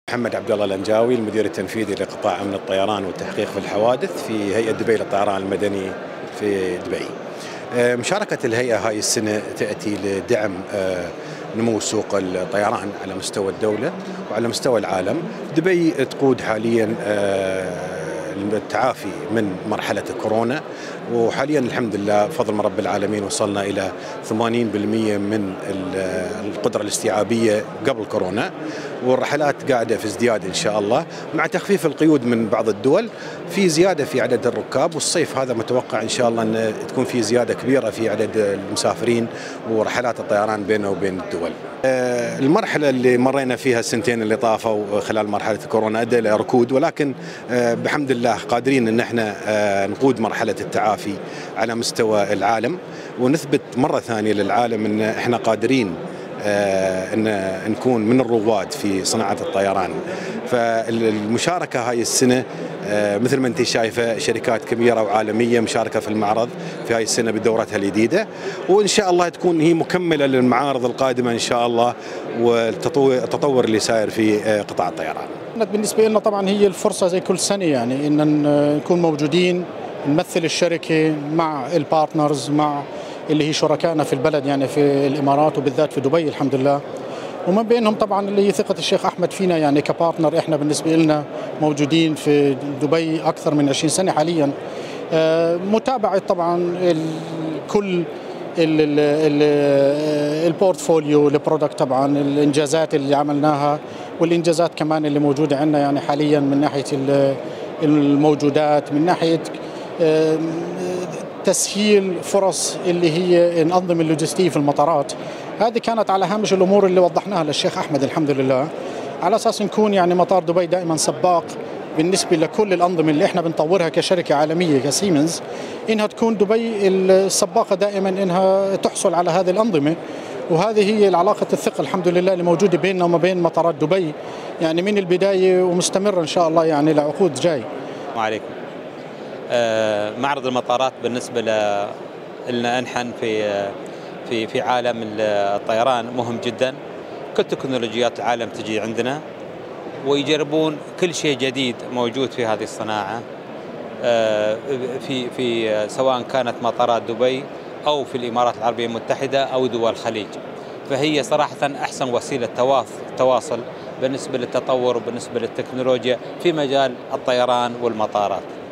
محمد عبد الله الأنجاوي، المدير التنفيذي لقطاع أمن الطيران والتحقيق في الحوادث في هيئة دبي للطيران المدني في دبي. مشاركة الهيئة هاي السنة تأتي لدعم نمو سوق الطيران على مستوى الدولة وعلى مستوى العالم. دبي تقود حاليا التعافي من مرحلة كورونا، وحاليا الحمد لله بفضل من رب العالمين وصلنا إلى 80% من القدرة الاستيعابية قبل كورونا، والرحلات قاعدة في ازدياد إن شاء الله مع تخفيف القيود من بعض الدول. في زيادة في عدد الركاب، والصيف هذا متوقع إن شاء الله أن تكون في زيادة كبيرة في عدد المسافرين ورحلات الطيران بينه وبين الدول. المرحلة اللي مرينا فيها السنتين اللي طافوا خلال مرحلة كورونا أدى إلى ركود، ولكن بحمد الله قادرين أن احنا نقود مرحلة التعافي على مستوى العالم، ونثبت مرة ثانية للعالم أن احنا قادرين أن نكون من الرواد في صناعة الطيران. فالمشاركة هاي السنة مثل ما انت شايفة شركات كبيرة وعالمية مشاركة في المعرض في هاي السنة بدورتها الجديدة، وإن شاء الله تكون هي مكملة للمعارض القادمة إن شاء الله والتطور اللي ساير في قطاع الطيران. بالنسبة لنا طبعا هي الفرصة زي كل سنة، يعني إن نكون موجودين نمثل الشركة مع البارتنرز، مع اللي هي شركائنا في البلد، يعني في الإمارات وبالذات في دبي الحمد لله. ومن بينهم طبعا اللي هي ثقة الشيخ أحمد فينا، يعني كبارتنر احنا بالنسبة لنا موجودين في دبي أكثر من 20 سنة حاليا. متابعة طبعا كل البورتفوليو البرودكت، طبعا الإنجازات اللي عملناها والإنجازات كمان اللي موجودة عندنا يعني حاليا من ناحية الموجودات، من ناحية تسهيل فرص اللي هي الأنظمة اللوجستية في المطارات. هذه كانت على هامش الأمور اللي وضحناها للشيخ أحمد الحمد لله، على أساس نكون يعني مطار دبي دائما سباق بالنسبة لكل الأنظمة اللي احنا بنطورها كشركة عالمية كسيمنز، إنها تكون دبي السباقة دائما إنها تحصل على هذه الأنظمة. وهذه هي العلاقة الثقة الحمد لله اللي موجودة بيننا وما بين مطارات دبي، يعني من البداية ومستمرة إن شاء الله يعني لعقود جاي. السلام عليكم. معرض المطارات بالنسبة لنا نحن في عالم الطيران مهم جدا. كل تكنولوجيات العالم تجي عندنا ويجربون كل شيء جديد موجود في هذه الصناعة، في سواء كانت مطارات دبي أو في الإمارات العربية المتحدة أو دول الخليج. فهي صراحة أحسن وسيلة تواصل بالنسبة للتطور وبالنسبة للتكنولوجيا في مجال الطيران والمطارات.